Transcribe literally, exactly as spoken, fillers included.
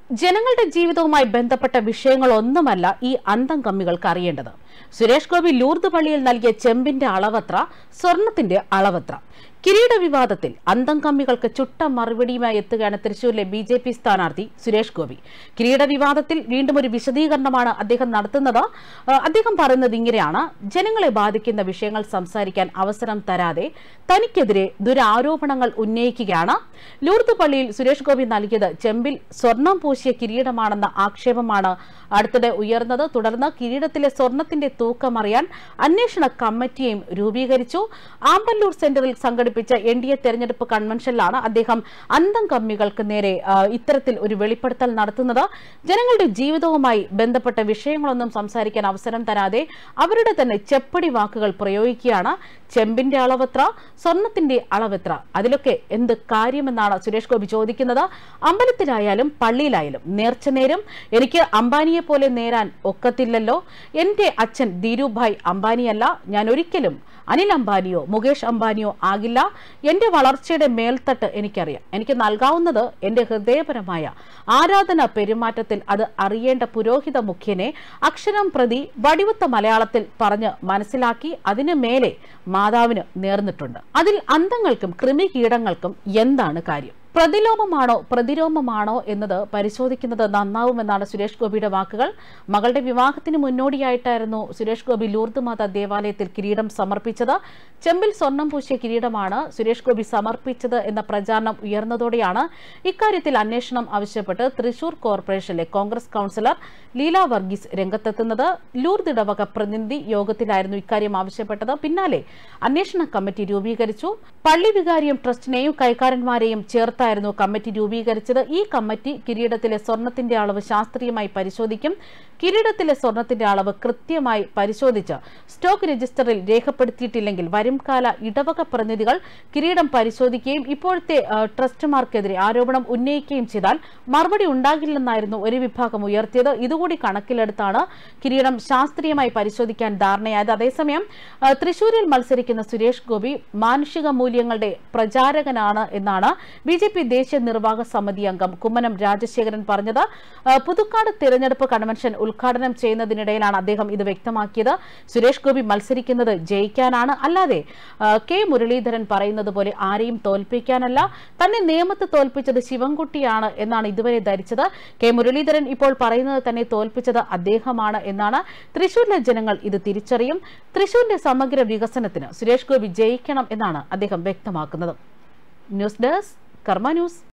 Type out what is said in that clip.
ജനങ്ങളുടെ ജീവിതവുമായി ബന്ധപ്പെട്ട വിഷയങ്ങളൊന്നുമല്ല ഈ അന്തം കമ്മികൾക്ക് അറിയേണ്ടത്. സുരേഷ് ഗോപി ലൂർദ് പള്ളിയിൽ നൽകിയ ചെമ്പിന്റെ അളവത്ര, സ്വർണത്തിന്റെ അളവത്ര. കിരീട വിവാദത്തിൽ അന്തം കമ്മികൾക്ക് ചുട്ട മറുപടിയുമായി എത്തുകയാണ് തൃശൂരിലെ ബി ജെ പി സ്ഥാനാർത്ഥി സുരേഷ് ഗോപി. കിരീട വിവാദത്തിൽ വീണ്ടും ഒരു വിശദീകരണമാണ് അദ്ദേഹം നടത്തുന്നത്. അദ്ദേഹം പറയുന്നത് ഇങ്ങനെയാണ്: ജനങ്ങളെ ബാധിക്കുന്ന വിഷയങ്ങൾ സംസാരിക്കാൻ അവസരം തരാതെ തനിക്കെതിരെ ദുരാരോപണങ്ങൾ ഉന്നയിക്കുകയാണ്. ലൂർദ് പള്ളിയിൽ സുരേഷ് ഗോപി നൽകിയത് ചെമ്പിൽ സ്വർണം പൂശിയ കിരീടമാണെന്ന ആക്ഷേപമാണ് അടുത്തിടെ ഉയർന്നത്. തുടർന്ന് കിരീടത്തിലെ സ്വർണത്തിന്റെ തൂക്കമറിയാൻ അന്വേഷണ കമ്മിറ്റിയും രൂപീകരിച്ചു. ആമ്പല്ലൂർ സെന്ററിൽ സംഘടിപ്പിച്ച എൻ ഡി എ തെരഞ്ഞെടുപ്പ് കൺവെൻഷനിലാണ് അദ്ദേഹം അന്തം കമ്മികൾക്ക് നേരെ ഇത്തരത്തിൽ ഒരു വെളിപ്പെടുത്തൽ നടത്തുന്നത്. ജനങ്ങളുടെ ജീവിതവുമായി ബന്ധപ്പെട്ട വിഷയങ്ങളൊന്നും സംസാരിക്കാൻ അവസരം തരാതെ അവരുടെ തന്നെ ചെപ്പടി വാക്കുകൾ പ്രയോഗിക്കുകയാണ്. ചെമ്പിന്റെ അളവെത്ര, സ്വർണത്തിന്റെ അളവെത്ര, അതിലൊക്കെ എന്ത് കാര്യമെന്നാണ് സുരേഷ് ഗോപി ചോദിക്കുന്നത്. അമ്പലത്തിലായാലും പള്ളിയിലായാലും നേർച്ചനേരും എനിക്ക് അംബാനിയെ പോലെ നേരാൻ ഒക്കത്തില്ലല്ലോ. എന്റെ അച്ഛൻ ധീരുഭായ് അംബാനിയല്ല. ഞാൻ ഒരിക്കലും അനിൽ അംബാനിയോ മുകേഷ് അംബാനിയോ ആകില്ല. എന്റെ വളർച്ചയുടെ മേൽത്തട്ട് എനിക്കറിയാം. എനിക്ക് നൽകാവുന്നത് എന്റെ ഹൃദയപരമായ ആരാധന പെരുമാറ്റത്തിൽ അത് അറിയേണ്ട പുരോഹിത മുഖ്യനെ അക്ഷരം പ്രതി വടിവത്ത മലയാളത്തിൽ പറഞ്ഞ് മനസ്സിലാക്കി അതിനു മേലെ മാതാവിന് നേർന്നിട്ടുണ്ട്. അതിൽ അന്തങ്ങൾക്കും കൃമികീടങ്ങൾക്കും എന്താണ് കാര്യം? പ്രതിലോമമാണോ പ്രതിരോമമാണോ എന്നത് പരിശോധിക്കുന്നത് നന്നാവുമെന്നാണ് സുരേഷ് ഗോപിയുടെ വാക്കുകൾ. മകളുടെ വിവാഹത്തിന് മുന്നോടിയായിട്ടായിരുന്നു സുരേഷ് ഗോപി ലൂർദ് മാതാ ദേവാലയത്തിൽ കിരീടം സമർപ്പിച്ചത്. ചെമ്പിൽ സ്വർണം പൂശിയ കിരീടമാണ് സുരേഷ് ഗോപി സമർപ്പിച്ചത് എന്ന പ്രചാരണം ഉയർന്നതോടെയാണ് ഇക്കാര്യത്തിൽ അന്വേഷണം ആവശ്യപ്പെട്ട് തൃശൂർ കോർപ്പറേഷനിലെ കോൺഗ്രസ് കൌൺസിലർ ലീല വർഗീസ് രംഗത്തെത്തുന്നത്. ലൂർദ് ഇടവക പ്രതിനിധി യോഗത്തിലായിരുന്നു ഇക്കാര്യം ആവശ്യപ്പെട്ടത്. പിന്നാലെ അന്വേഷണ കമ്മിറ്റി രൂപീകരിച്ചു. പള്ളി വികാരിയും ട്രസ്റ്റിനെയും കൈക്കാരന്മാരെയും ചേർത്ത് ായിരുന്നു കമ്മിറ്റി രൂപീകരിച്ചത്. ഈ കമ്മിറ്റി കിരീടത്തിലെ സ്വർണത്തിന്റെ അളവ് ശാസ്ത്രീയമായി പരിശോധിക്കും. കിരീടത്തിലെ സ്വർണത്തിന്റെ അളവ് കൃത്യമായി പരിശോധിച്ച് സ്റ്റോക്ക് രജിസ്റ്ററിൽ രേഖപ്പെടുത്തിയിട്ടില്ലെങ്കിൽ വരുംകാല ഇടവക പ്രതിനിധികൾ കിരീടം പരിശോധിക്കുകയും ഇപ്പോഴത്തെ ട്രസ്റ്റുമാർക്കെതിരെ ആരോപണം ഉന്നയിക്കുകയും ചെയ്താൽ മറുപടി ഉണ്ടാകില്ലെന്നായിരുന്നു ഒരു വിഭാഗം ഉയർത്തിയത്. ഇതുകൂടി കണക്കിലെടുത്താണ് കിരീടം ശാസ്ത്രീയമായി പരിശോധിക്കാൻ ധാരണയായത്. അതേസമയം തൃശൂരിൽ മത്സരിക്കുന്ന സുരേഷ് ഗോപി മാനുഷിക മൂല്യങ്ങളുടെ പ്രചാരകനാണ് എന്നാണ് ബി ജെ പി ദേശീയ നിർവാഹക സമിതി അംഗം കുമ്മനം രാജശേഖരൻ പറഞ്ഞത്. പുതുക്കാട് തെരഞ്ഞെടുപ്പ് കൺവെൻഷൻ ഉദ്ഘാടനം ചെയ്യുന്നതിനിടയിലാണ് അദ്ദേഹം ഇത് വ്യക്തമാക്കിയത്. സുരേഷ് ഗോപി മത്സരിക്കുന്നത് ജയിക്കാനാണ്, അല്ലാതെ കെ മുരളീധരൻ പറയുന്നത് പോലെ ആരെയും തോൽപ്പിക്കാനല്ല. തന്നെ നേമത്ത് തോൽപ്പിച്ചത് ശിവൻകുട്ടിയാണ് എന്നാണ് ഇതുവരെ ധരിച്ചത്. കെ മുരളീധരൻ ഇപ്പോൾ പറയുന്നത് തന്നെ തോൽപ്പിച്ചത് അദ്ദേഹമാണ് എന്നാണ്. തൃശൂരിലെ ജനങ്ങൾ ഇത് തിരിച്ചറിയും. തൃശൂരിന്റെ സമഗ്ര വികസനത്തിന് സുരേഷ് ഗോപി ജയിക്കണം എന്നാണ് അദ്ദേഹം വ്യക്തമാക്കുന്നത്. News desk Karma news.